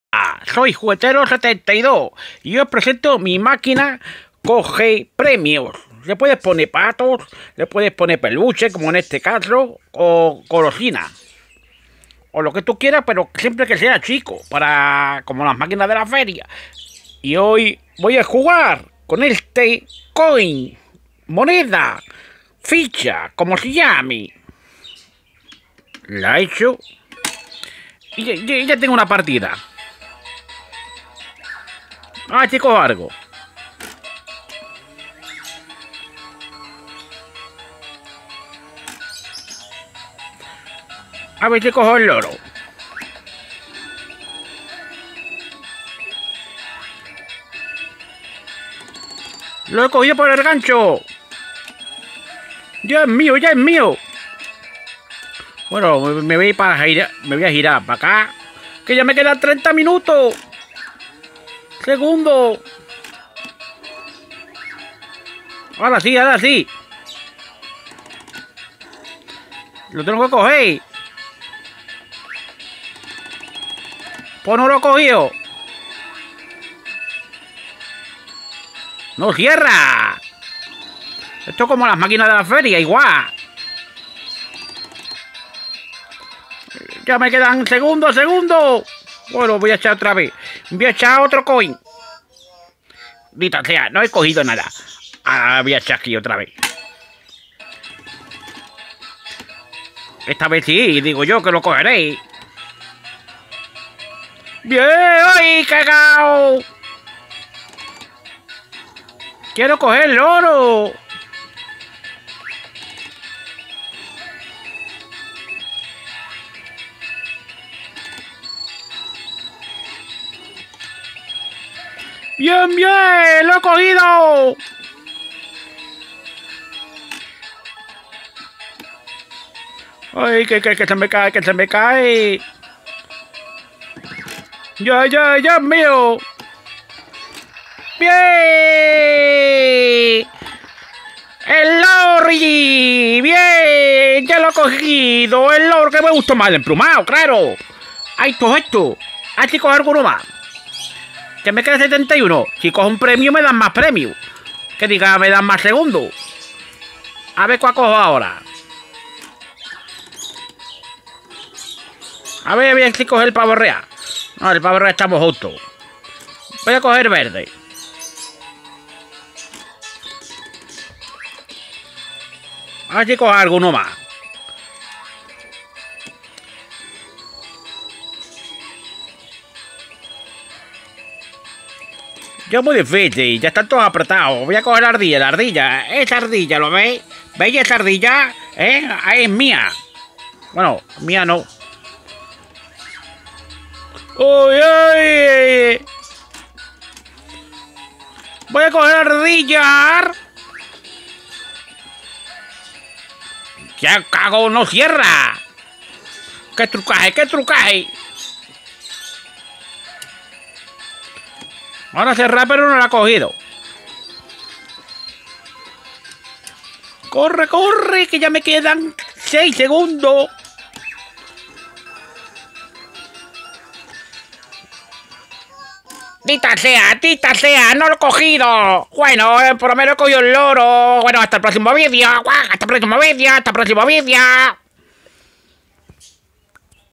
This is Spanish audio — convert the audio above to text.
Soy Juguetero72 y os presento mi máquina coge premios. Le puedes poner patos, le puedes poner peluche, como en este caso, o golosina. O lo que tú quieras, pero siempre que sea chico, para como las máquinas de la feria. Y hoy voy a jugar con este coin, moneda, ficha, como se llame. La he hecho y ya tengo una partida. Chicos, algo. A ver si cojo el loro. Lo he cogido por el gancho. Ya es mío, ya es mío. Bueno, me voy a girar para acá. Que ya me quedan 30 minutos. Segundo. Ahora sí, ahora sí. Lo tengo que coger. Pues no lo he cogido. ¡No cierra! Esto es como las máquinas de la feria, igual. Ya me quedan segundos. Bueno, voy a echar otra vez. Voy a echar otro coin. Dita sea, no he cogido nada. Ahora voy a echar aquí otra vez. Esta vez sí, digo yo que lo cogeré. ¡Bien! ¡Ay, cagao! ¡Quiero coger el oro! ¡Bien, bien! ¡Lo he cogido! ¡Ay, que se me cae! ¡Ya es mío! ¡Bien! ¡El lorry! ¡Bien! ¡Ya lo he cogido! ¡El loro que me gustó más! ¡El emplumado, claro! Esto! Hay que coger alguno más. Que me queda 71. Si cojo un premio, me dan más premio. Que diga, me dan más segundos. A ver cuál cojo ahora. A ver si coge el pavo real. No, el pavo real estamos justos. Voy a coger verde. A ver si coge alguno más. Yo muy difícil, ya están todos apretados. Voy a coger la ardilla. Esa ardilla, ¿lo veis? ¿Veis esa ardilla? Ahí es mía. Bueno, mía no. ¡Uy, uy! Voy a coger ardilla. ¡Ya cago! ¡No cierra! ¡Qué trucaje! Ahora cerrar, pero no la ha cogido. ¡Corre! Que ya me quedan 6 segundos. ¡Tita sea! ¡No lo he cogido! Bueno, por lo menos he cogido el loro. Bueno, hasta el próximo vídeo. ¡Hasta el próximo vídeo!